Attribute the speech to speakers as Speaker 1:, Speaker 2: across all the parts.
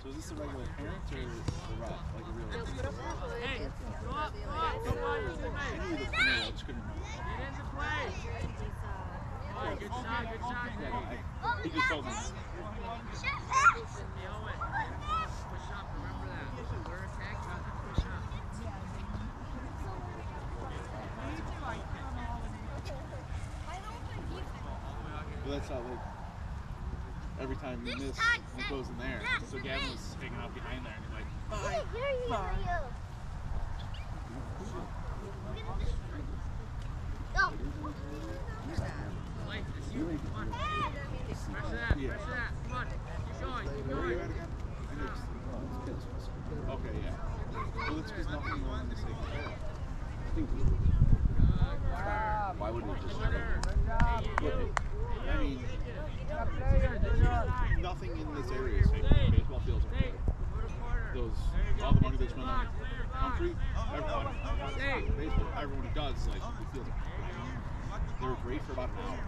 Speaker 1: So is this a regular parent or the rock? Like a real?
Speaker 2: Hey, go up. Come on, you
Speaker 1: I knew he looked familiar. I just couldn't remember.
Speaker 2: Get into play. Good shot,
Speaker 1: He just told me.
Speaker 2: Push up, remember that. We're attacking, push up.
Speaker 1: But that's not like every time you miss, it goes in there. So Gavin was hanging out behind there and he's like, bye.
Speaker 2: Blake, it's you. Come on. Pressure that. Come on. Keep going.
Speaker 1: Where are you at again? Okay, yeah. Well, it's because nothing wrong in the state.
Speaker 3: Why wouldn't we just?
Speaker 1: I mean, nothing in this area is safe. Baseball fields are good. Those, all the money they spend on concrete, everyone, baseball, everyone who does, like, the fields are they were great for about an hour.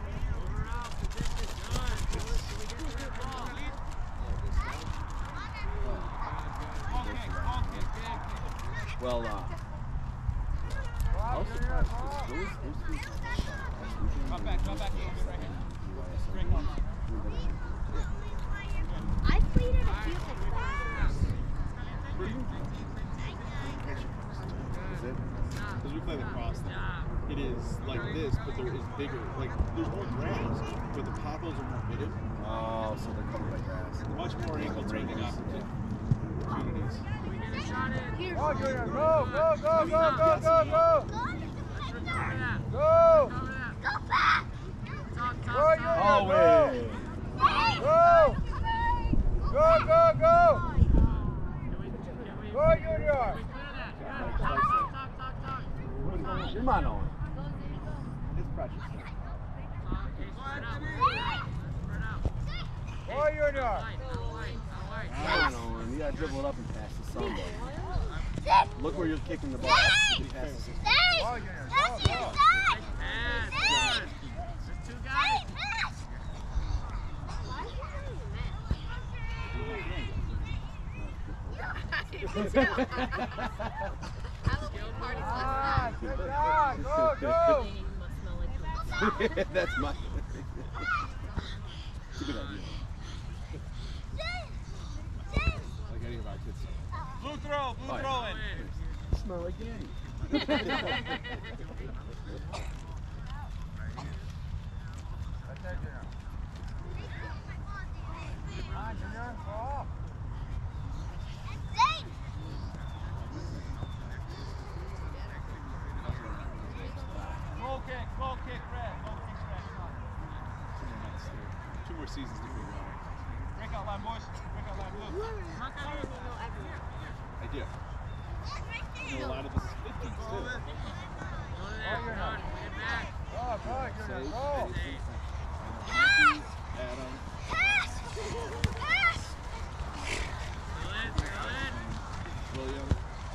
Speaker 3: Well, I was surprised.
Speaker 4: Drop back, right here. Break one.
Speaker 5: I played at a few times.
Speaker 1: Because we play lacrosse there. It is like this, but there is bigger. Like, there's more grass, but the potholes are more hidden.
Speaker 3: Oh, so they're covered by grass.
Speaker 1: Much more infiltrating opportunities.
Speaker 4: Go, Junior, go! Go!
Speaker 5: Go back!
Speaker 4: Go, Junior,
Speaker 3: Oh, wait!
Speaker 4: Go! Go! Go, Junior!
Speaker 3: Your man on.
Speaker 1: It's precious.
Speaker 4: Go, Junior!
Speaker 3: Man on. You gotta dribble it up and pass to somebody. Look where you're kicking the ball. You pass it.
Speaker 4: Go, Junior, go!
Speaker 2: Two guys.
Speaker 4: Good job! Go!
Speaker 3: That's my. It's a good idea.
Speaker 1: Like any of our kids.
Speaker 4: Blue throw in.
Speaker 3: Smell like Danny.
Speaker 4: That's it, Junior. Come on, Junior, go off. Goal kick, red.
Speaker 1: Two more seasons to figure out.
Speaker 4: Break out line, boys. Break out line, blue.
Speaker 1: I do. You know, a lot of us is 50s too.
Speaker 4: Go, Junior, go!
Speaker 1: Adam. William.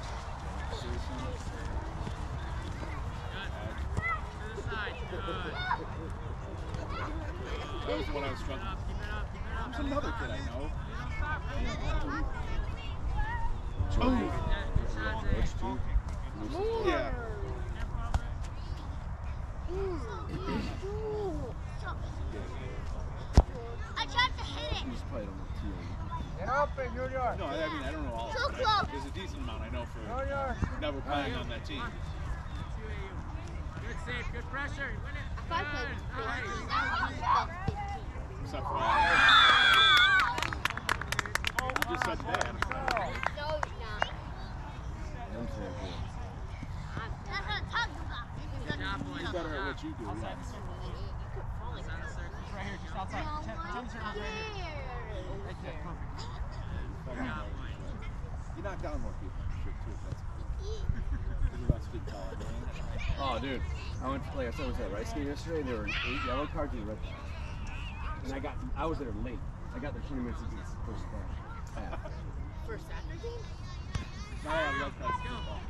Speaker 1: That was what I was struggling with. There's another kid I know. Yeah.
Speaker 5: I tried to hit it.
Speaker 3: You just played on the team.
Speaker 4: Get open, Junior!
Speaker 1: No, I mean, I don't know all of
Speaker 5: So
Speaker 1: it.
Speaker 5: close.
Speaker 1: There's a decent amount I know for
Speaker 4: Junior!
Speaker 1: never playing on that team.
Speaker 2: Good save, good pressure. Win it.
Speaker 5: If I played
Speaker 1: Except for you just said that.
Speaker 5: No, not. That's what I'm talking about.
Speaker 2: Good job, boys.
Speaker 1: You're better at what you do. Yeah.
Speaker 4: Right here, just outside. 10 circles right here. Right there, perfect.
Speaker 1: You knock down more people, I'm sure, too. That's cool. That's good talent, man.
Speaker 3: Oh, dude. I went to play. I was at Rice game yesterday. There were 8 yellow cards and a red card. And I was there late. I got there 20 minutes into the first half.
Speaker 5: For soccer game?
Speaker 1: Now I have red cards for football.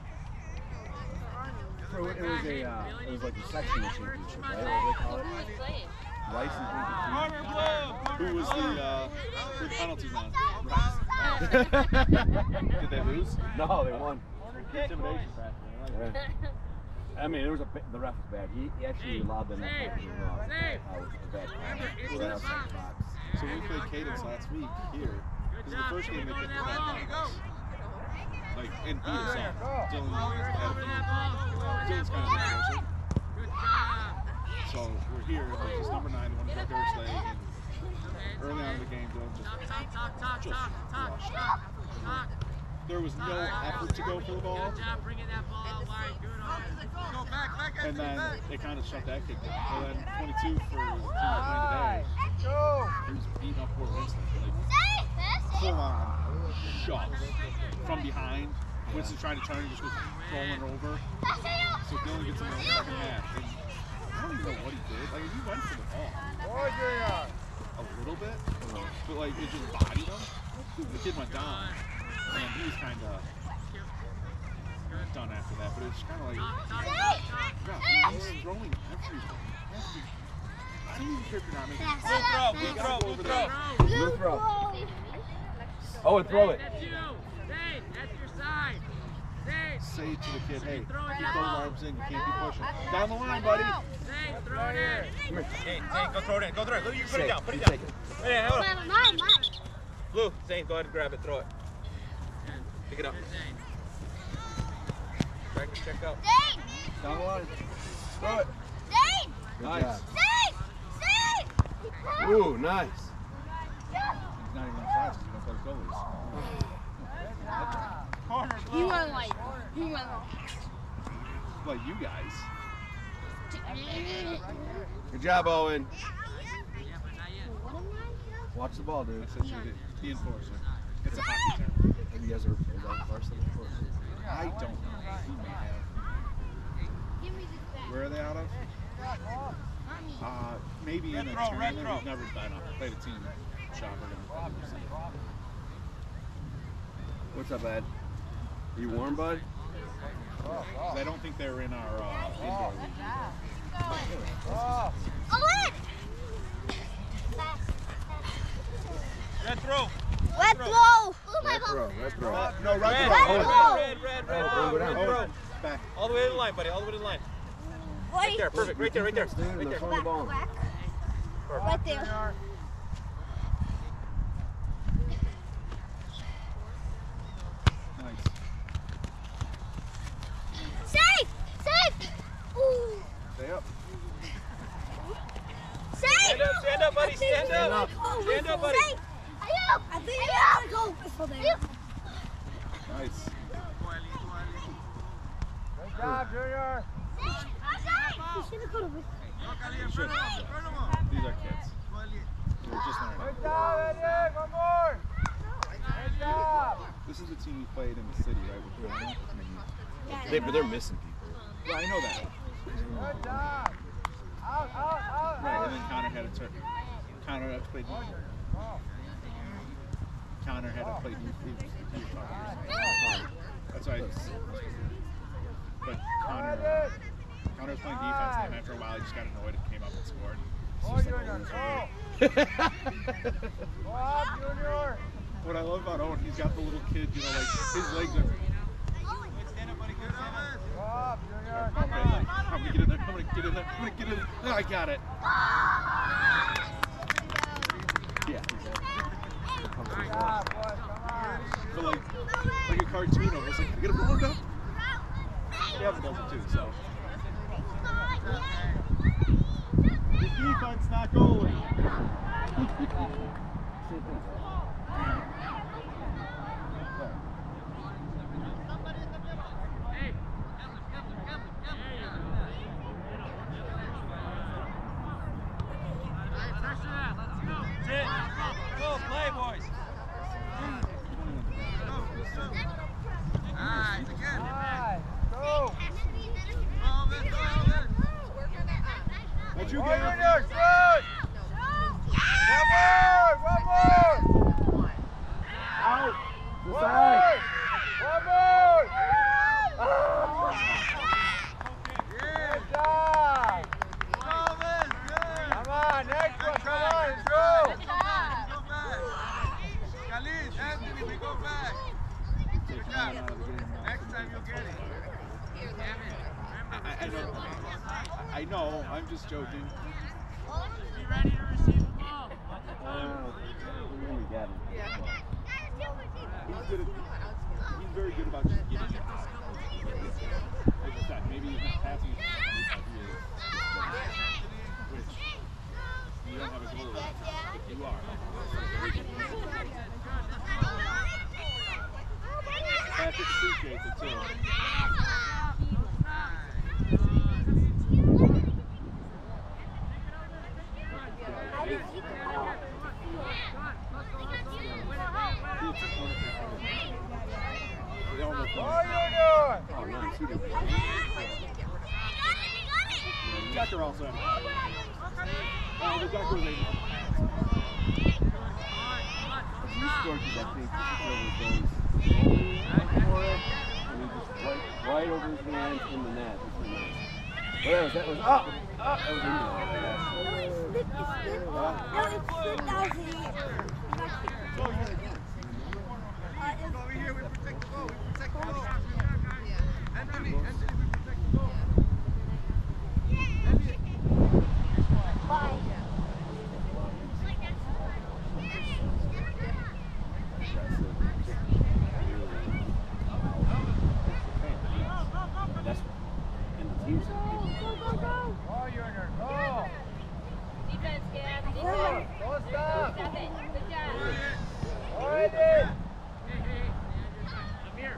Speaker 3: It was like the sectional championship, right? What do they call it? Rice and
Speaker 4: Corner blue!
Speaker 1: Who was the penalty on?
Speaker 3: Rice.
Speaker 1: Did they lose?
Speaker 3: No, they won.
Speaker 1: Intimidation factor. I like it.
Speaker 3: Yeah. I mean, it was the ref was bad. He actually allowed them to have it wrong. It was a bad call.
Speaker 1: Well, that's- So we played Cadence last week here. This is the first game they kicked the back. Like, and he himself. Dylan Dylan's kind of unfortunate. So we're here, like, this number 9, the one who broke Eric's leg, and early on in the game, Dylan just crushed. There was no effort to go for the ball. And then they kind of shut that kick down. And then 22 for the team we're playing today. He was beating up poor Winston. Like, full on shot from behind. Winston's trying to turn and just goes rolling over. So Dylan gets him in the second half. And I don't even know what he did. Like, he went for the ball. A little bit. But, like, it just bodied him. The kid went down. And he was kind of done after that. But it's kind of like, yeah, he's throwing everything. I don't even care if you're not making
Speaker 3: Blue throw. Oh, and throw it.
Speaker 2: That's you. Zane, that's your side. Zane.
Speaker 1: Say to the kid, hey, you throw arms in, you can't be pushing. Down the line, buddy.
Speaker 2: Zane, throw it in.
Speaker 3: Come here.
Speaker 6: Zane, go throw it in. Go throw it. Lou, you put it down. Put it
Speaker 3: You
Speaker 6: down.
Speaker 3: take it.
Speaker 6: Hey, hold on.
Speaker 5: Mine.
Speaker 6: Lou, Zane, go ahead and grab it. Throw it. Pick it up.
Speaker 2: Zane.
Speaker 6: Practice, check out.
Speaker 5: Zane!
Speaker 3: Down the line. Throw it.
Speaker 5: Zane!
Speaker 3: Good
Speaker 1: Nice.
Speaker 3: job.
Speaker 5: Zane!
Speaker 3: Ooh, nice.
Speaker 1: He's not even offside because you don't play goalies.
Speaker 5: He went like,
Speaker 1: Like you guys.
Speaker 3: Good job, Owen.
Speaker 2: Yeah, but not yet.
Speaker 3: Watch the ball, dude.
Speaker 1: I said you're the enforcer. It's a hockey term.
Speaker 3: Have you guys ever played on varsity before?
Speaker 1: I don't know. He may have.
Speaker 5: Give me this back.
Speaker 1: Where are they out of? Maybe in a tournament. We've never been up. Played a team shop.
Speaker 3: What's up, Ed? Are you warm, bud?
Speaker 1: I don't think they were in our indoor league.
Speaker 5: Owen!
Speaker 6: Red throw.
Speaker 5: Red throw!
Speaker 3: Red throw, red throw.
Speaker 1: No, right
Speaker 6: Red,
Speaker 1: throw.
Speaker 5: Red
Speaker 6: red,
Speaker 5: throw.
Speaker 3: Oh, go down.
Speaker 6: red throw.
Speaker 1: Back.
Speaker 6: All the way to the line, buddy. All the way to the line. Right there. Perfect. Right there. Right there.
Speaker 3: Dude,
Speaker 6: Right
Speaker 3: they're
Speaker 6: there.
Speaker 3: throwing the ball.
Speaker 5: Right there.
Speaker 1: Nice.
Speaker 5: Safe! Safe! Ooh.
Speaker 1: Stay up.
Speaker 5: Safe!
Speaker 6: Stand up, buddy. Stand up. Stand up, buddy.
Speaker 5: Safe! I think I gotta go.
Speaker 1: Nice.
Speaker 6: Good job, Junior.
Speaker 1: You should. These are kids. We're just learning.
Speaker 6: Eddie. One more.
Speaker 1: This is the team we played in the city, right? With Corona.
Speaker 3: They're missing people.
Speaker 1: Yeah, I know that.
Speaker 6: Good job. Out.
Speaker 1: Right, and then Connor had to turn. Connor had to play defense. Connor had to play defense. That's right. But Connor was playing defense, and then after a while he just got annoyed and came up and scored. What I love about Owen, he's got the little kid, you know, like his legs are. Okay, like, I'm gonna get in there. I'm gonna get in there. I'm gonna get in there. Oh, I got it. Yeah, exactly. But like a cartoon almost, like, get him warmed up. Kevin does it too, so. The defense not going.
Speaker 2: Hey. Pressure that. Let's go.
Speaker 6: Sit. Go, play, boys.
Speaker 1: What'd you get?
Speaker 6: Good. One more.
Speaker 1: Take him out of the game.
Speaker 6: Next time you'll get it.
Speaker 1: I know, I'm just joking.
Speaker 2: Be ready to receive the ball.
Speaker 1: He's very good about just getting it. Like I said, maybe he's not passing as much as he is. Which, you don't have a goal, but you are. Patrick appreciates it too. They almost won.
Speaker 6: What are you doing?
Speaker 3: Oh, nice. He did.
Speaker 1: Decker also had a the Decker was able to
Speaker 3: He scored because I think whoever goes for it, and he just right over his hands in the net. Well, that was up. That was in
Speaker 6: Over here, we protect the ball. We protect the ball. Anthony, we protect the ball.
Speaker 3: That's in the team.
Speaker 6: Oh, you're in there. Go.
Speaker 4: Defense, Gab.
Speaker 6: Don't stop.
Speaker 4: Stop it. Good job.
Speaker 6: All right,
Speaker 2: Hey, Amir.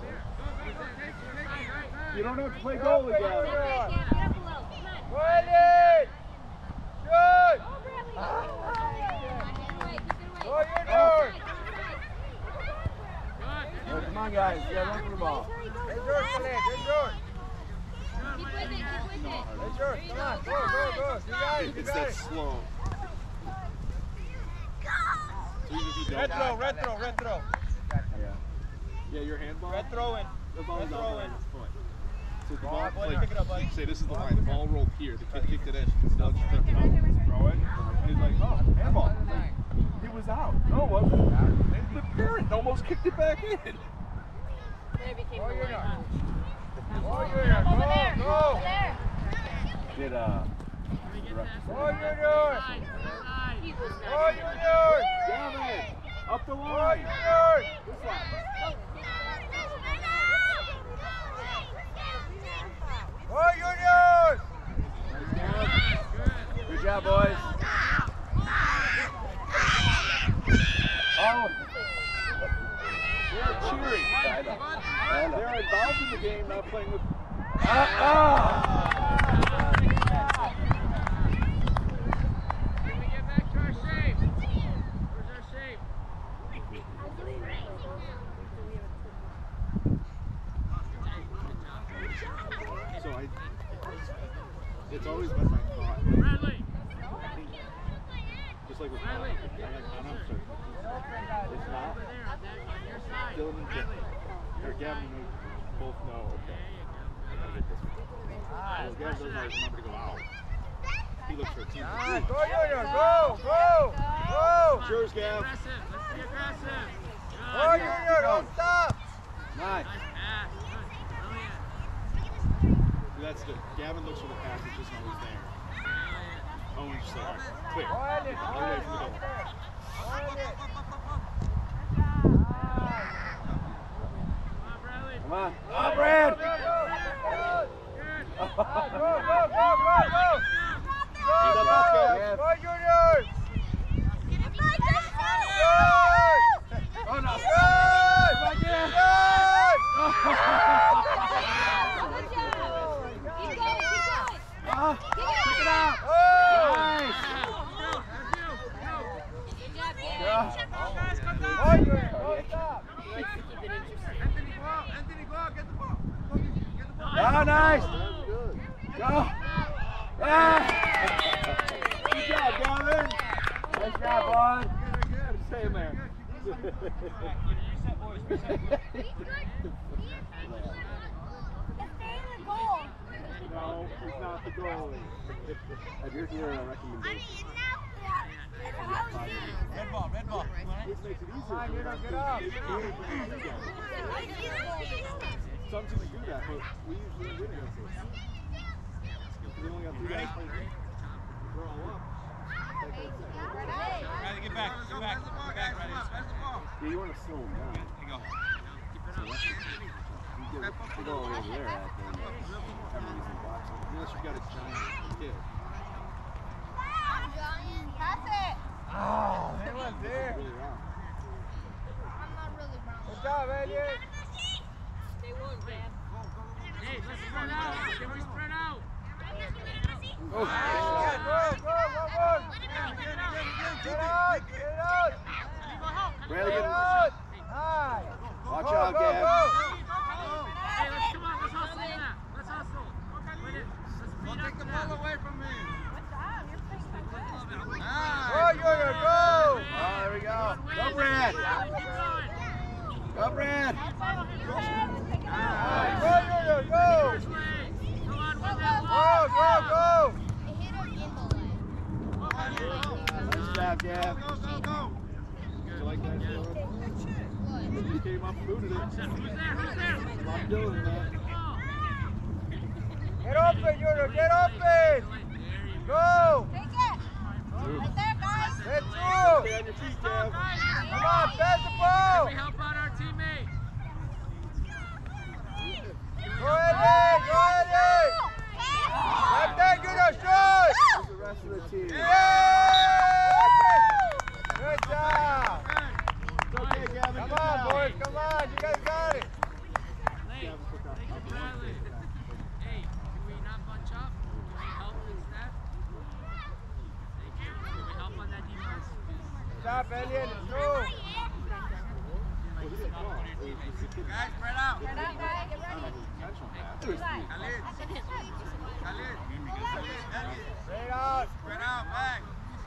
Speaker 1: You don't have to play goalie, guys.
Speaker 4: Get up a little. Come on.
Speaker 6: Ready. Shoot.
Speaker 4: Keep it away.
Speaker 6: Oh, you're doing.
Speaker 3: Oh, come on, guys. Yeah, run for the ball.
Speaker 6: It's yours, Khalid. It's yours.
Speaker 4: Keep with it. Keep with it.
Speaker 6: It's yours. Come on. Go. You got it. You
Speaker 1: It's
Speaker 6: got
Speaker 1: that
Speaker 6: it.
Speaker 1: slow. So even if you don't,
Speaker 6: Retro.
Speaker 1: yeah, your handball.
Speaker 6: Retro in.
Speaker 1: The ball's
Speaker 6: Retro
Speaker 1: out
Speaker 6: in.
Speaker 1: his foot. So the
Speaker 6: All
Speaker 1: ball,
Speaker 6: right, boy,
Speaker 1: like,
Speaker 6: pick it up, buddy.
Speaker 1: say this is the line. The ball rolled here. The kid kicked it in. They'll just pick it up, throw it, and he's like, oh, handball. He was out. No, it wasn't. The parent almost kicked it back in.
Speaker 4: Then it became
Speaker 6: Oh,
Speaker 4: the
Speaker 6: you're
Speaker 4: line.
Speaker 6: not. Oh, you're not.
Speaker 4: Over there.
Speaker 6: Go.
Speaker 4: Over there.
Speaker 3: Did
Speaker 6: Oh, you're doing.
Speaker 4: He was not.
Speaker 6: Oh, you're doing.
Speaker 1: Gavin, up the
Speaker 6: Oh,
Speaker 1: line.
Speaker 6: you're doing.
Speaker 1: This line.
Speaker 6: Oh, you're doing.
Speaker 3: Good job, boys. Oh.
Speaker 1: They're cheering. They're involved in the game, not playing with.
Speaker 2: Can we get back to our shape? Where's our shape?
Speaker 1: So it's always been my thought.
Speaker 2: Bradley.
Speaker 1: Just like with
Speaker 2: Bradley.
Speaker 1: I'm certain. It's not.
Speaker 2: Over there on your side.
Speaker 1: Dylan and
Speaker 2: Bradley.
Speaker 1: or Gavin both know. Okay. I gotta get this one. Well, Gavin doesn't always remember to go out. He looks for a team.
Speaker 6: Ah, go, Junior. Go.
Speaker 1: It's yours, Gav.
Speaker 2: Aggressive. Let's be aggressive. Good.
Speaker 6: Go, Junior. Don't stop.
Speaker 3: Nice.
Speaker 2: Nice pass. Good. Brilliant.
Speaker 1: That's the Gavin looks for the pass. It's just always there.
Speaker 2: Brilliant.
Speaker 1: Owen's just like, quick.
Speaker 6: Go ahead,
Speaker 1: Get away from the goal.
Speaker 2: Come on, Bradley.
Speaker 3: Come on. Oh, Brad.
Speaker 2: Good.
Speaker 6: Go, Junior.
Speaker 3: Oh, no.
Speaker 4: Good job. Keep going.
Speaker 3: Oh, pick it up. Nice.
Speaker 4: Good job, Gab.
Speaker 3: Yeah.
Speaker 4: He likes to keep it interesting.
Speaker 6: Anthony, go out. Get the ball.
Speaker 3: Oh, nice.
Speaker 1: That's good.
Speaker 3: Go. Ah.
Speaker 1: Good job, Gavin.
Speaker 3: Nice job, bud.
Speaker 1: Stay in there. No, he's not the goalie.
Speaker 3: If you're here, I recommend it.
Speaker 6: Red ball, red ball.
Speaker 1: Which makes it easier
Speaker 3: Come on,
Speaker 1: for
Speaker 3: get
Speaker 1: them
Speaker 3: up, get
Speaker 1: because
Speaker 3: up.
Speaker 1: they can't do that. Some teams do that, but we usually win against them. We only got 3 guys playing. We're all up.
Speaker 6: Riley, get back, get back, get back, Riley.
Speaker 3: Yeah, you want to slow him down.
Speaker 6: Here you go.
Speaker 3: You go over there at then everybody's in boxing.
Speaker 1: Unless you got a giant kid.
Speaker 5: Pass it.
Speaker 3: Oh, they went there.
Speaker 1: Really wrong.
Speaker 5: I'm not really brown.
Speaker 3: Good job, Elliot.
Speaker 2: Hey, let's spread out. Can we spread out?
Speaker 3: Go, go, one more. Get out, get out.
Speaker 1: Bradley,
Speaker 3: Get
Speaker 1: get
Speaker 3: out. Nice.
Speaker 1: Watch
Speaker 3: Go,
Speaker 1: out,
Speaker 3: go,
Speaker 1: Gab.
Speaker 3: go.
Speaker 2: Hey, let's come on. Let's hustle that. Let's hustle. Win it. Let's beat up
Speaker 6: Take the
Speaker 2: to
Speaker 6: ball
Speaker 2: that.
Speaker 6: away from me.
Speaker 3: Go, Junior, go.
Speaker 1: Oh, there we go.
Speaker 2: Good
Speaker 1: Go,
Speaker 2: win.
Speaker 1: Brad.
Speaker 2: Keep going.
Speaker 1: Go, Brad.
Speaker 3: Nice. Go, Junior, go.
Speaker 2: First way. Come on, win that
Speaker 3: Go,
Speaker 2: one.
Speaker 3: go, go.
Speaker 5: It hit him in the leg.
Speaker 1: Nice job, Gab.
Speaker 6: Go, go, go.
Speaker 1: You like that, Dylan?
Speaker 5: What?
Speaker 1: You came up and booted it.
Speaker 2: Who's there? Who's there?
Speaker 1: I'm Dylan, man.
Speaker 3: Get open, Junior, get open. Go.
Speaker 5: Take it. Right there, guys.
Speaker 3: Get through.
Speaker 1: Stay on your feet, Gab.
Speaker 3: Come on, pass the ball.
Speaker 2: Can we help out our teammate?
Speaker 3: Go ahead, go ahead. Right there, Junior, shoot.
Speaker 1: Where's the rest of the team?
Speaker 3: Yeah. Good job.
Speaker 1: It's okay, Gavin.
Speaker 3: Come
Speaker 1: Good
Speaker 3: on,
Speaker 1: job.
Speaker 3: boys, come on. You guys got it.
Speaker 2: Hey, thank you, Bradley. Hey, can we not bunch up? Can we help instead? Thank you. Can we help on that defense?
Speaker 3: Good job, Elliot. It's through.
Speaker 6: Guys, spread out.
Speaker 5: Get up, guys. Get ready.
Speaker 6: Khalid. Khalid.
Speaker 3: Straight out.
Speaker 6: Spread out, back.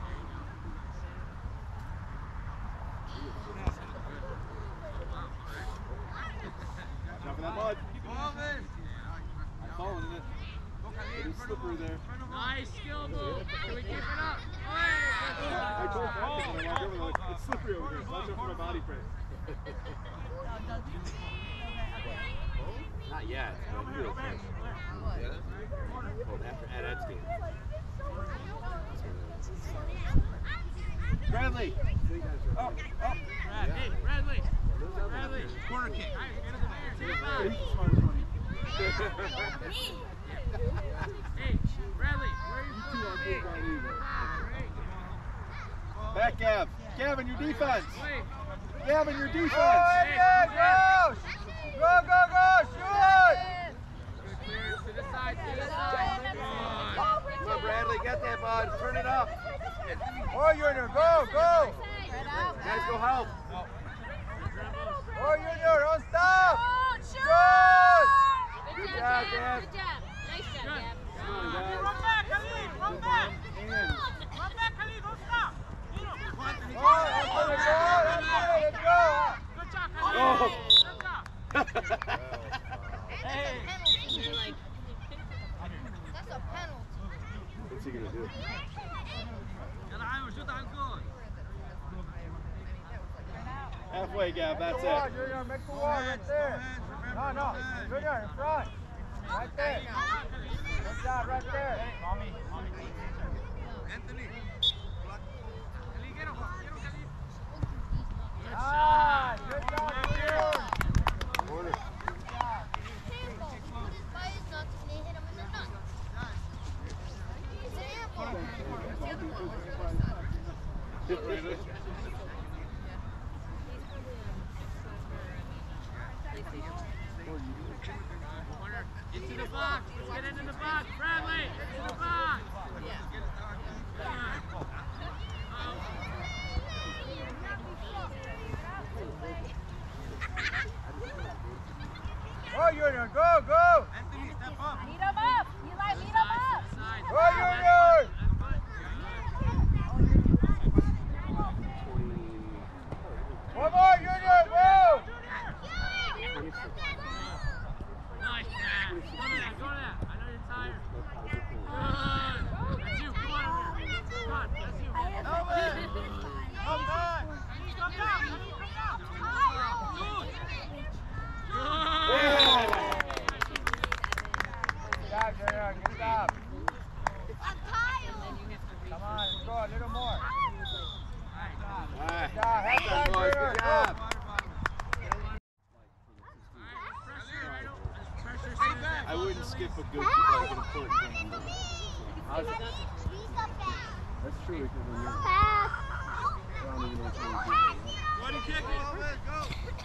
Speaker 1: Jump in that mud.
Speaker 6: Keep moving.
Speaker 1: I'm falling in it.
Speaker 6: Go, Khalid.
Speaker 1: It is slippery there.
Speaker 2: Nice skill move. Can we keep it up?
Speaker 1: I told Patrick when I walked over, like, it's slippery over here. Watch out for my body print.
Speaker 3: Not yet, but real close. After Ed's game.
Speaker 1: Bradley. Up, up.
Speaker 2: Hey, Bradley. Bradley.
Speaker 6: Corner kick.
Speaker 1: He's the smartest one.
Speaker 2: Hey, Bradley, where are you from?
Speaker 1: Back, Gav. Gavin, your defense.
Speaker 2: Wait.
Speaker 1: Gavin, your
Speaker 3: Go,
Speaker 1: defense.
Speaker 3: Elliot, go! Go, go, go! Shoot!
Speaker 2: Good clearance to the side, to the side. Good one.
Speaker 3: Come on, Bradley, get that bud. Turn it up. Oh, Junior, go, go! Guys, go help. Oh, Junior, don't stop! Shoot! Good job, Gav.
Speaker 4: Good job. Nice job, Gab.
Speaker 1: Come on, guys.
Speaker 6: Run back, Khalid. Run back.
Speaker 1: Hands.
Speaker 6: Run back, Khalid. Don't stop.
Speaker 3: Oh, that's good, let's go!
Speaker 6: Good job,
Speaker 1: Oh.
Speaker 6: Khalid. Good job.
Speaker 5: Hey. That's a penalty.
Speaker 1: What's he gonna do?
Speaker 6: يلا عامر شوط على الجول.
Speaker 1: Halfway, Gav. That's
Speaker 3: Come on,
Speaker 1: it.
Speaker 3: Junior, make the wall right there. No, no, Junior, in front. Right there. Good job, right there.
Speaker 6: Anthony. Khalid, get him. Get him, Khalid.
Speaker 3: Nice, good job, Junior.
Speaker 1: Corner.
Speaker 5: Just by his nuts and they hit him in the nuts. It's an airport.
Speaker 2: Corner. Into the box. Let's get into the box. Bradley, into the box.
Speaker 3: Go, Junior, go, go.
Speaker 6: Anthony, step up.
Speaker 5: Lead him up. Eli, lead him up.
Speaker 3: Go, Junior. One more, Junior, go.
Speaker 2: Nice, man. Go to that, go to that. I know you're tired. Good. That's you. Come on over here. Come on, that's you.
Speaker 3: That's true because when you're
Speaker 4: Pass.
Speaker 3: around even though it's really good.
Speaker 6: Go to kick it. Go.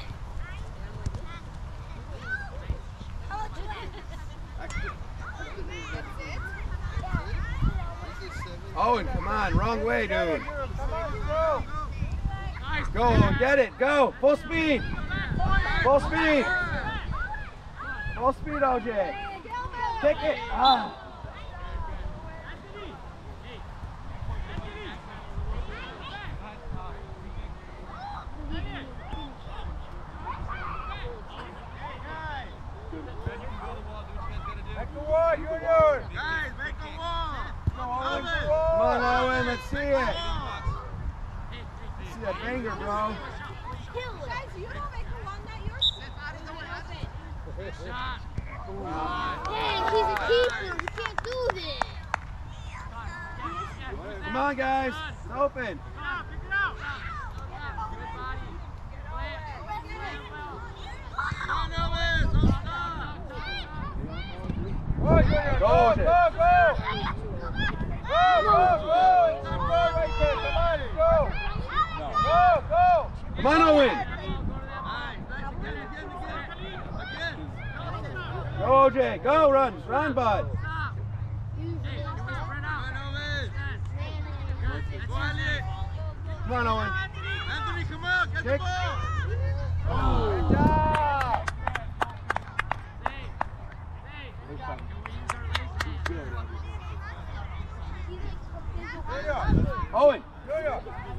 Speaker 3: Owen, come on, wrong way, dude.
Speaker 6: Come on, go.
Speaker 3: Go, Owen, get it, go, full speed. Full speed. Full speed, OJ. Kick it. Ah.
Speaker 6: Make a wall, Junior. Guys, make a wall. Come on,
Speaker 3: Owen, let's see it. See that banger, bro.
Speaker 4: Guys, you don't make a one that yours. Dang, he's a keeper. You can't do this.
Speaker 3: Come on, guys. It's open.
Speaker 6: Go, Junior.
Speaker 3: Go,
Speaker 6: Go.
Speaker 3: OJ.
Speaker 6: Go. It's a goal right there. Somebody, go. Go.
Speaker 3: Come on, Owen. Go, OJ. Go, run, bud. Come on, Owen.
Speaker 6: Anthony, come on. Get the
Speaker 3: Kick.
Speaker 6: ball.
Speaker 3: Oh.
Speaker 6: Good job.
Speaker 3: Owen.
Speaker 6: Junior.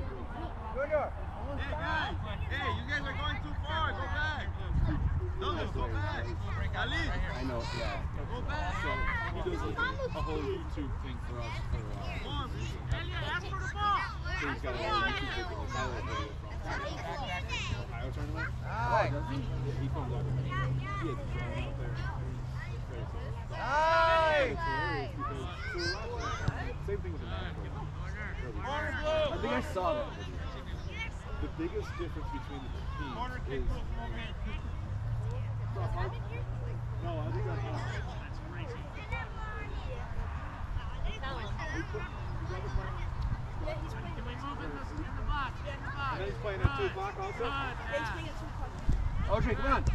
Speaker 6: Hey, guys. Hey, you guys are going too far. Go back. No, go back. Ali.
Speaker 3: I know, yeah.
Speaker 6: Go back.
Speaker 1: So he does like a whole YouTube thing for us for so he's got a whole YouTube video, a highlight video from Ohio tournament.
Speaker 6: Nice.
Speaker 1: Yeah, he filmed that. He had the drone out there.
Speaker 6: Nice.
Speaker 1: It's hilarious because same thing with the man.
Speaker 3: I think I saw that video.
Speaker 1: The biggest difference between the teams is no, I think that's not. And then he's playing at 2 o'clock also?
Speaker 3: OJ, come on.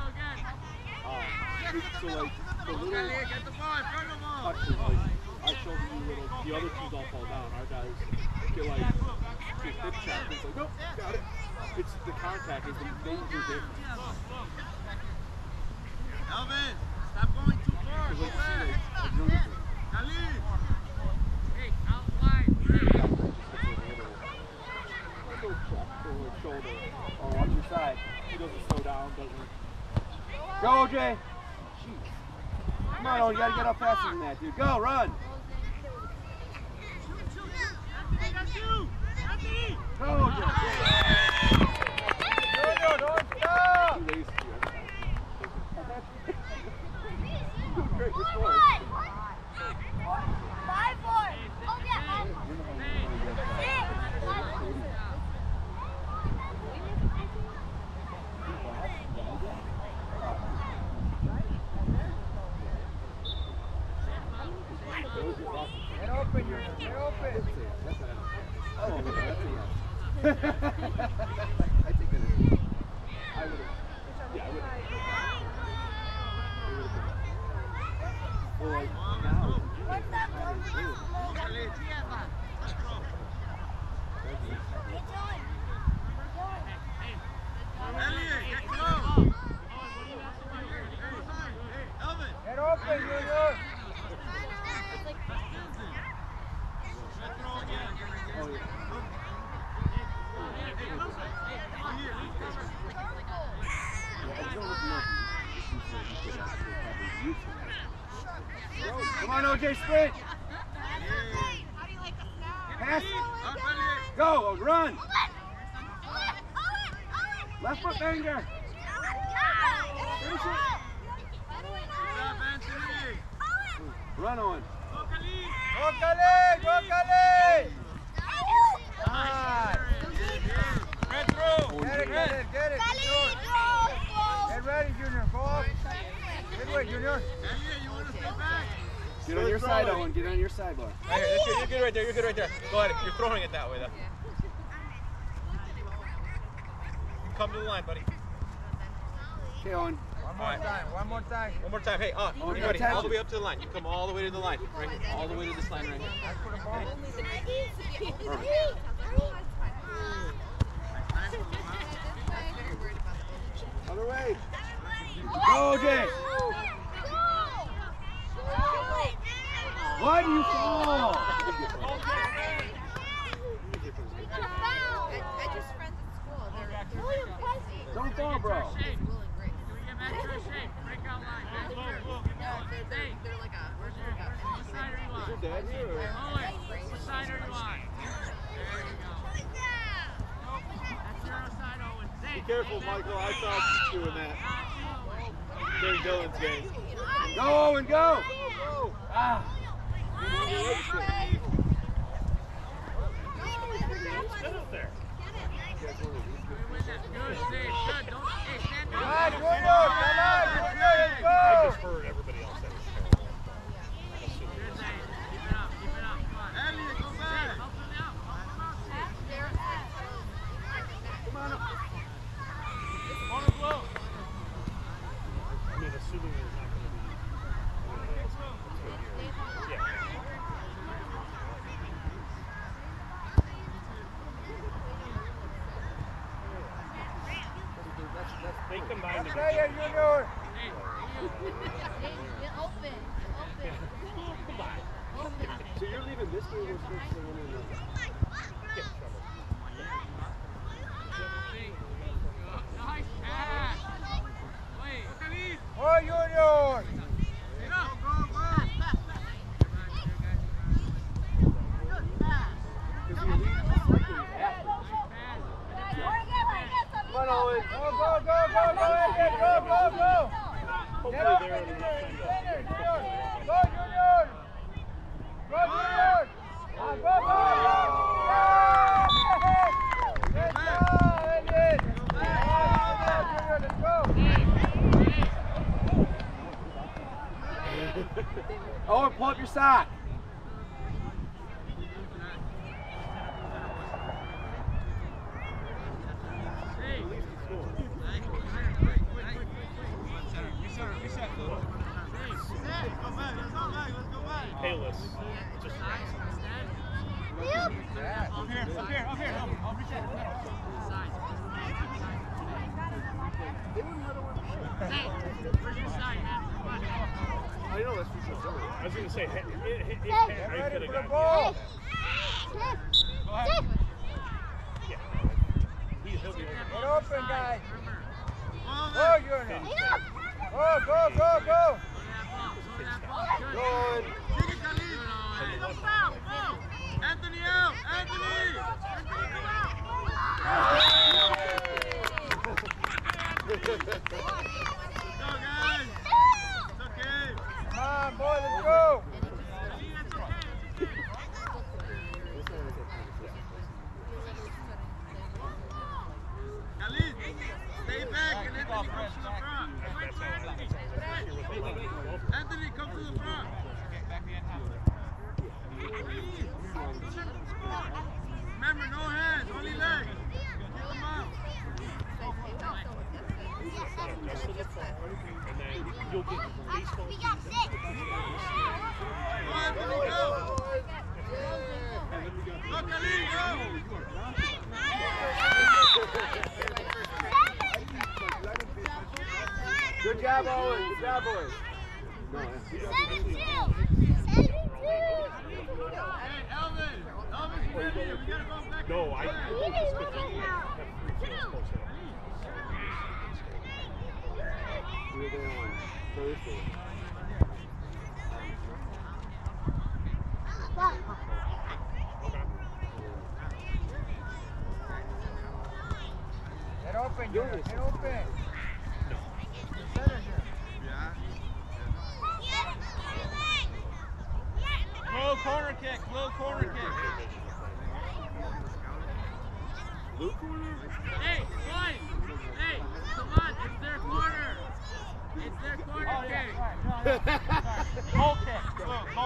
Speaker 1: So like, the little
Speaker 6: Get the ball in front of him.
Speaker 1: touches, like, I showed you little, the other teams all fall down. Our guys get like, get hip check, it's like, nope, got it. It's the contact, is the major difference.
Speaker 6: Elvin, stop going too far. Go back. Khalid.
Speaker 2: Hey, outline.
Speaker 1: Shoulder. Or watch your side. He doesn't slow down, doesn't.
Speaker 3: Go, OJ. Jeez. Come on, Owen, you gotta get up faster than that, dude. Go, run. Go, OJ.
Speaker 6: Junior, don't stop.
Speaker 1: Too lazy to do
Speaker 3: Great, good score.
Speaker 4: 5-4. Oh, yeah.
Speaker 6: Get open, Junior. Get open.
Speaker 3: Oh, that's a yes. I think it is.
Speaker 1: I would have. Yeah, I would have. Well, like, now,
Speaker 6: Khalid. Elliot, get close. Elvin. Get open, Junior.
Speaker 3: Come on, OJ, sprint. Pass. Go, run. Left foot banger. Finish it. Run on.
Speaker 6: Go, Khalid. Go, Khalid. Nice. Red through. Get it. Get ready, Junior. Go up. Good way, Junior. Elliot, you want to stay back?
Speaker 3: Get on your side, Owen. Get on your side, boy.
Speaker 6: Right here, that's good. You're good right there. You're good right there. Go ahead. You're throwing it that way, though. You come to the line, buddy.
Speaker 3: Okay, Owen.
Speaker 6: One more time. One more time. One more time. Hey,
Speaker 3: Owen,
Speaker 6: everybody,
Speaker 3: attention.
Speaker 6: all the way up to the line. You come all the way to the line. Right here. All the way to this line right here.
Speaker 3: Other way. Go, Jay. Why do you fall? Don't fall, bro.
Speaker 2: Shape. Do we give extra shape? Break out line. Extra. Hey, where's your what side are you on?
Speaker 3: Is your dad here? Or?
Speaker 2: Owen, what side are you on? There you go. That's your side, Owen.
Speaker 1: Be careful, Michael. I saw you doing that. During Dylan's game.
Speaker 3: Go, Owen, go. Ah.
Speaker 2: Good, Steve. Good. Don't, hey, stand
Speaker 6: Come
Speaker 2: up.
Speaker 6: on, Junior. Come on, Junior. Let's go.
Speaker 7: I just heard everybody else say it.
Speaker 2: Good, Zane. Keep it up. Keep it up. Come on.
Speaker 6: Elliot, go back.
Speaker 2: Help him out. Help him out, Steve.
Speaker 3: Come on up.
Speaker 7: I mean, assuming there's not going to be. Yeah. They combine to
Speaker 6: Play it, Junior.
Speaker 2: Hey,
Speaker 5: Open.
Speaker 3: So you're leaving this game or switch to one another?
Speaker 2: nice pass. Wait.
Speaker 6: Oh, Junior.
Speaker 2: Get up.
Speaker 3: Because you leave just like you have to. Come on, Owen.
Speaker 6: Go, Elliot. Go. Get
Speaker 7: hopefully
Speaker 6: up
Speaker 7: they're
Speaker 6: in
Speaker 7: in
Speaker 6: there.
Speaker 7: the
Speaker 6: Center, Junior. Go, Junior. Go, Junior. Go. Let's go, Elliot. Junior, let's go.
Speaker 3: Owen, pull up your sock.
Speaker 7: payless. Just
Speaker 6: Up here. I'll reach out.
Speaker 2: Where's your side, man? Come on.
Speaker 3: I know that's for sure.
Speaker 7: I was going to say,
Speaker 6: Get
Speaker 7: Henry
Speaker 6: ready
Speaker 7: could
Speaker 6: for
Speaker 7: have
Speaker 6: the
Speaker 7: got
Speaker 6: ball.
Speaker 7: Yeah, he'll be
Speaker 6: Get open, guys. Go, Junior.
Speaker 7: in.
Speaker 6: Go.
Speaker 2: Go to that ball. Good.
Speaker 3: Go on.
Speaker 6: Anthony out! Anthony! Go, guys! It's okay! Come on, boy, let's go! Khalid, stay back and Anthony comes to the front. Anthony, come to the front. Remember, no hands, only legs. Keep them out.
Speaker 7: Just to the front, and then you'll get baseball.
Speaker 4: We got six.
Speaker 6: Go, Anthony, go. Go, Khalid, go.
Speaker 3: Good job, Owen. Good job, boys. No,
Speaker 4: 72. 72.
Speaker 6: Hey, Elvin, Elvin's ready. We gotta go back.
Speaker 7: No, I
Speaker 4: He
Speaker 7: think
Speaker 4: is
Speaker 7: it's
Speaker 4: winning
Speaker 7: good
Speaker 4: now.
Speaker 3: we were there on Thursday.
Speaker 6: Get open, Junior. Get open. Center here. Low corner kick. Low corner kick.
Speaker 2: Hey, boys! Hey, come on, it's their corner! It's their corner kick!
Speaker 6: Goal kick. Go,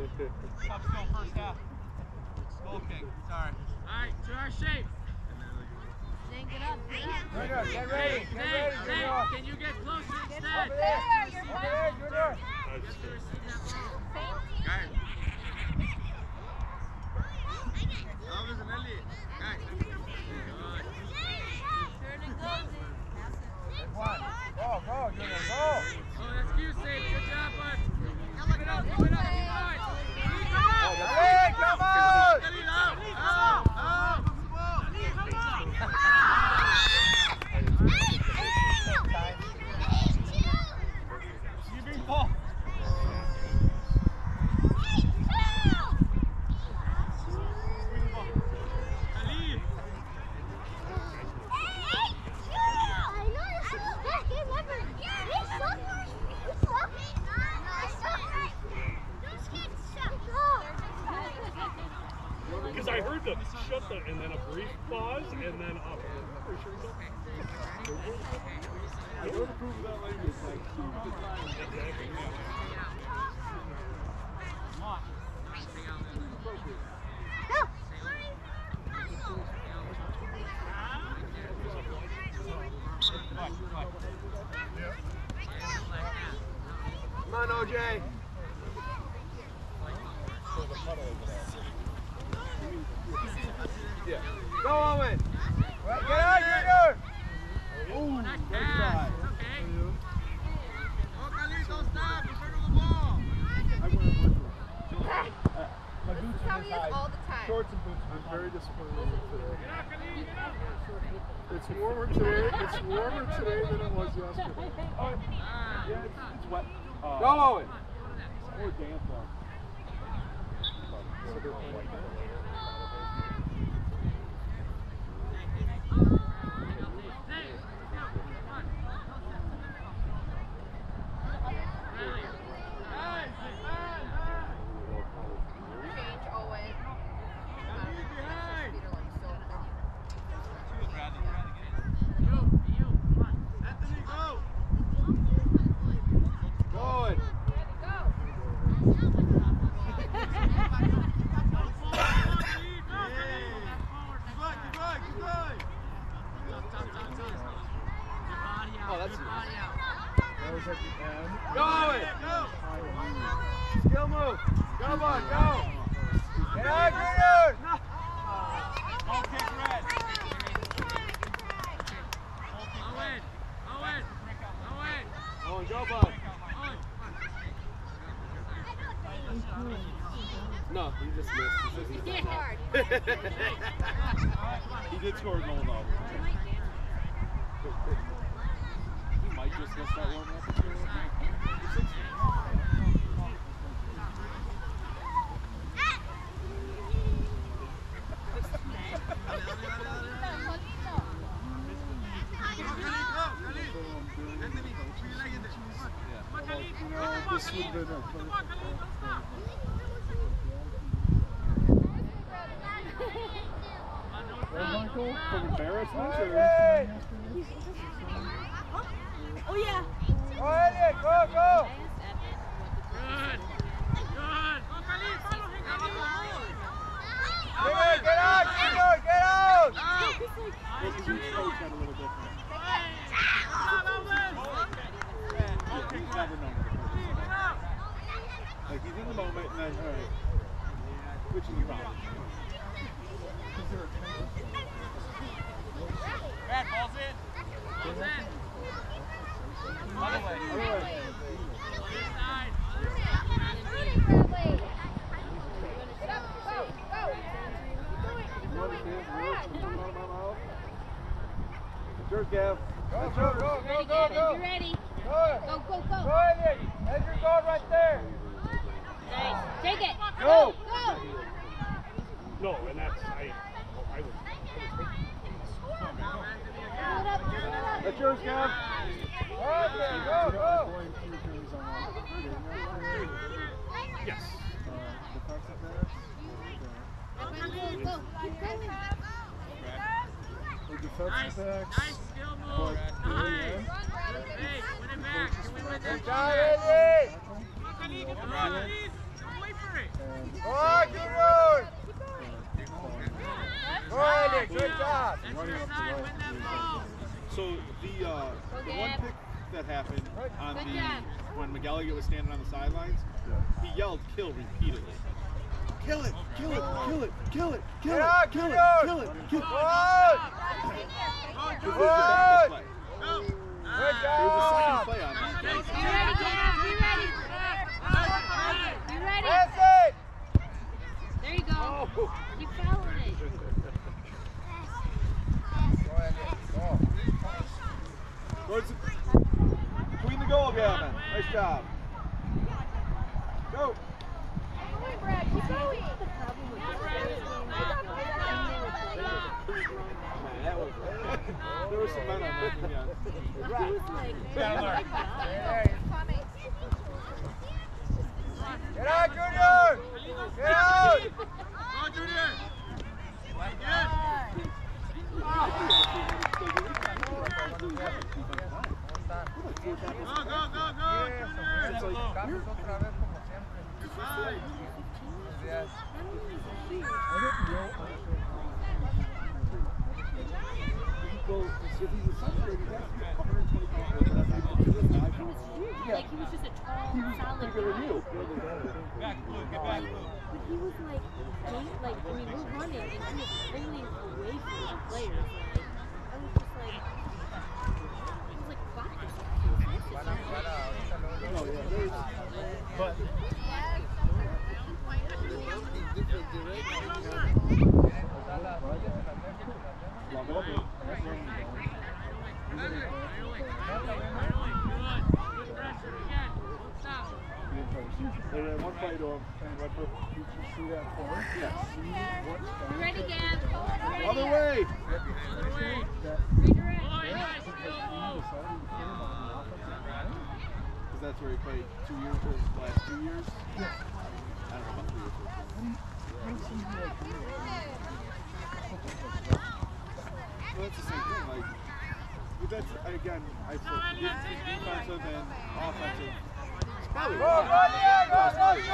Speaker 6: Top still first half. Goal kick. Sorry.
Speaker 2: Alright, to our shape.
Speaker 5: Zane, get up. Get up.
Speaker 6: Junior, get ready. Get ready, Junior.
Speaker 2: Can you get closer instead?
Speaker 5: Over there. You're
Speaker 6: Over there, Junior.
Speaker 2: You have to receive that ball.
Speaker 6: Guys. Vamos, Nelly. Guys.
Speaker 5: Turn and go, Zane. Pass it.
Speaker 6: One. Go, Junior, go.
Speaker 2: Oh, that's you, Sage. Good job, bud. Keep it up, keep it up, keep going.
Speaker 6: Hey, come on! You bring ball.
Speaker 7: Because I heard them shut the, and then a brief pause, and then up.
Speaker 3: I don't approve of that language.
Speaker 6: Come on, OJ.
Speaker 3: Yeah.
Speaker 6: Go, Owen. Get out, Junior.
Speaker 2: Oh, nice pass. Okay.
Speaker 6: Oh, Carlito, stop. In front of the ball.
Speaker 3: I went with him. My boots
Speaker 5: How
Speaker 3: are
Speaker 5: he
Speaker 3: this high.
Speaker 5: is all the time.
Speaker 3: Shorts and boots. I'm very disappointed in it today. It's warmer today. It's warmer today than it was yesterday. Oh, yeah, it's wet.
Speaker 6: Go, Owen.
Speaker 3: Or damp though.
Speaker 5: Change always.
Speaker 6: Anthony, go. Going.
Speaker 3: Oh, that's that was at the end.
Speaker 6: Go, Owen. Skill move. Go, on, go. Get out, Junior. Ball kick red. Owen, go, bud.
Speaker 3: No, he just missed.
Speaker 5: He hard.
Speaker 3: He did score a goal though. He might just miss that one opportunity. This would have been a Michael, from embarrassment or?
Speaker 5: Oh, yeah.
Speaker 6: Go, Elliot, go, go. Get out, Junior, get out.
Speaker 3: His coach got a little different. He's never known it. Like he's in the moment and then, alright. Which is wrong.
Speaker 6: Brad, ball's in. Other way.
Speaker 3: Other way. Cheers, Gav.
Speaker 6: Go.
Speaker 5: You ready?
Speaker 6: Go.
Speaker 5: Go, go,
Speaker 6: Go,
Speaker 5: go.
Speaker 6: Elliot. There's your goal right there.
Speaker 5: Nice. Take it.
Speaker 6: Go.
Speaker 5: Go.
Speaker 7: No, and that's, I was
Speaker 3: That's yours, Gav.
Speaker 6: Go.
Speaker 7: yes.
Speaker 5: Go, go. Keep going.
Speaker 2: Nice skill move. Nice. Hey, win it back. Can we win that?
Speaker 6: Go, Elliot.
Speaker 2: Come on, Khalid, wait for it.
Speaker 6: Go on, Junior! Go ahead, good job!
Speaker 1: So the one pick that happened on the when McGallagher was standing on the sidelines, he yelled "kill" repeatedly. Kill it! Kill it! Kill it! Kill it! Kill it! Kill it! Kill it! Kill it!
Speaker 6: Good!
Speaker 1: There's a backup play.
Speaker 6: Good
Speaker 1: There's a second
Speaker 6: job!
Speaker 1: play on that.
Speaker 4: Be ready, Gav. Be ready. Be ready.
Speaker 6: Pass it!
Speaker 4: There you go. You followed it.
Speaker 6: Go ahead, go.
Speaker 1: Towards the, between the goal, Gavin. Nice job. Go.
Speaker 4: Brad, keep going.
Speaker 1: There was some men on that. Yeah.
Speaker 6: Get out, Junior! Get out! Go, Junior!
Speaker 4: Like he was just a tall, solid guy.
Speaker 7: Back, Blue, get back, Blue.
Speaker 4: But he was like, I mean, we're running and he was pulling away from the players. Like, I was just like, he was like, fuck.
Speaker 1: But one play to him. You see that corner? Yes.
Speaker 4: You ready, Gab?
Speaker 1: Other way.
Speaker 4: Redirect.
Speaker 1: Because that's where he played 2 years, the last 2 years. I don't know about 3 years. Well, that's the same thing. Like, but that's again, I said defensive and offensive. Probably
Speaker 6: Go, Diego! Go,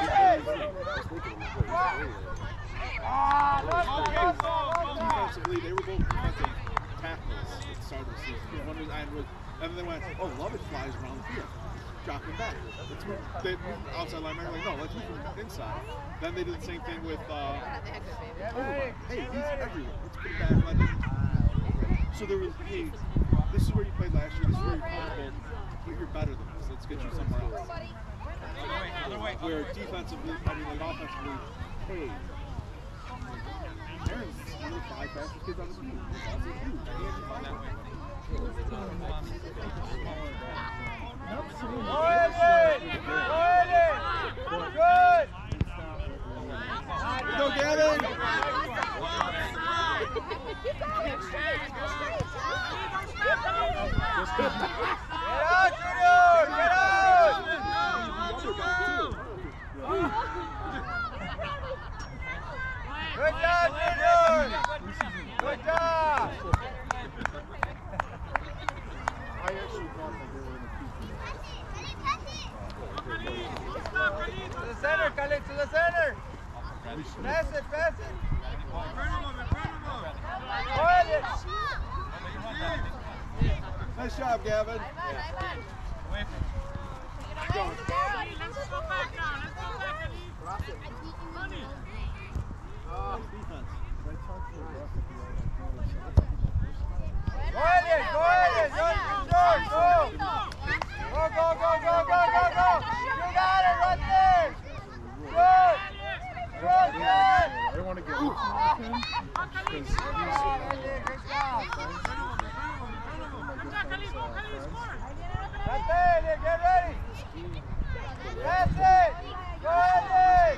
Speaker 1: defensively, they were both defensive tackles at the start of the season. One was and then they went, oh, Lovett flies around the field, drop him back. Let's move. They moved outside linebacker, like, no, let's move him inside. Then they did the same thing with hey, he's everywhere. Let's put him back. Let him. So there was, hey, this is where you played last year. This is where you're comfortable, but you're better than us. Let's get you somewhere else. Where defensively, I mean, like offensively, hey, Aaron's one of the 5 fastest kids on the team. That's huge.
Speaker 6: Go ahead! Good!
Speaker 1: Go, Gavin!
Speaker 6: Get out, Junior! Get out! Good job, Junior! Good job!
Speaker 1: I actually thought that they were in
Speaker 6: To the center, Khalid, to the center! Pass it, pass it! Go ahead!
Speaker 1: Nice job, Gavin.
Speaker 6: Go ahead, George, go! Go! You got it right there! Good! Good!
Speaker 1: They want to get him.
Speaker 6: Good job! That's it, get ready! That's it! Go ahead!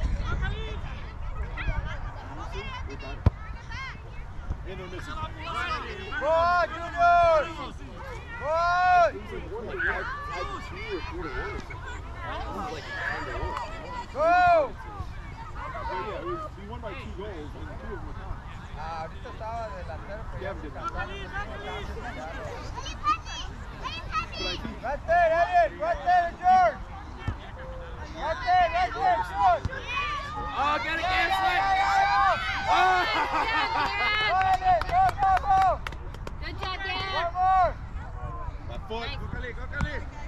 Speaker 1: And they're missing.
Speaker 6: Go on, Junior! Go on! Go!
Speaker 1: We won by 2 goals and 2 of them were times.
Speaker 6: Ahorita estaba delantero, pero ya
Speaker 1: Gavin did. But I think
Speaker 6: right there, George! Right there, George!
Speaker 1: foot.
Speaker 5: Thanks.
Speaker 6: Go, Khalid, go, Khalid.